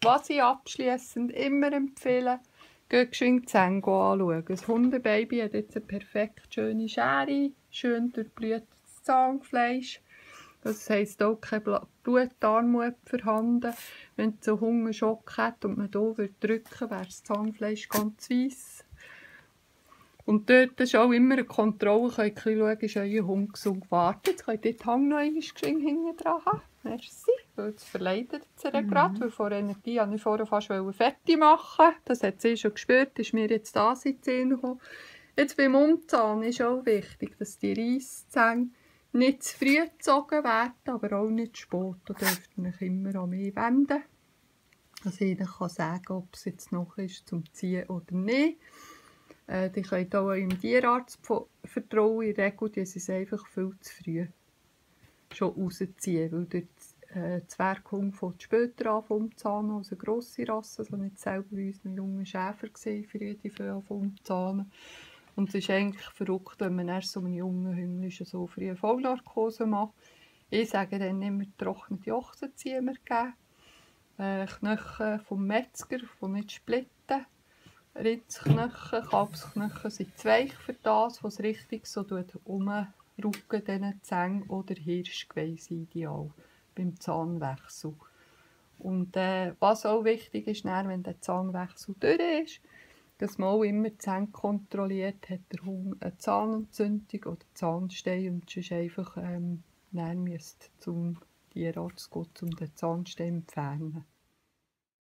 was ich abschliessend immer empfehle, geht geschwind die Zähne anschauen. Das Hundebaby hat jetzt eine perfekt schöne Schere, schön durchblühtes Zahnfleisch. Das heisst auch kein Blutarmut vorhanden. Wenn es so Hungerschock hat und man hier drücken würde, wäre das Zahnfleisch ganz weiss. Und dort ist auch immer eine Kontrolle. Ihr könnt schauen, ist euer Hund gesund gewartet. Jetzt könnt ihr den Hang noch einmal hinten dran haben. Merci. Weil jetzt verleidet es ihr gerade. Weil vor Energie wollte ich vorher fast fertig machen. Das hat sie schon gespürt. Ist mir jetzt da in die Zähne gekommen. Jetzt beim Umzahn ist auch wichtig, dass die Reisszähne nicht zu früh gezogen werden, aber auch nicht zu spät. Da dürft ihr euch immer an mich wenden. Dass ich Ihnen sagen kann, ob es jetzt noch ist zum Ziehen oder nicht. Die könnt auch eurem Tierarzt vertrauen. In der Regel die sie es einfach viel zu früh schon rausziehen. Weil durch die Zwerghunde fängt später an umzahnen als eine grosse Rasse. Also nicht selber bei unseren jungen Schäfer gesehen, früh die fangen an umzahnen. Und es ist eigentlich verrückt, wenn man erst so einen jungen Hündchen so früh eine Vollnarkose macht. Ich sage dann immer, getrocknete Ochsenzieher geben. Knochen vom Metzger, die nicht splitten. Rindsknochen, Kalbsknochen sind zu weich für das, was richtig so umrücken, diesen Zähnen, oder Hirschgeweih ideal beim Zahnwechsel. Und was auch wichtig ist, wenn der Zahnwechsel durch ist, dass man auch immer die Zähne kontrolliert, hat der Hund eine Zahnentzündung oder Zahnstein und sonst einfach müsste zum Tierarzt gehen, um den Zahnstein zu entfernen.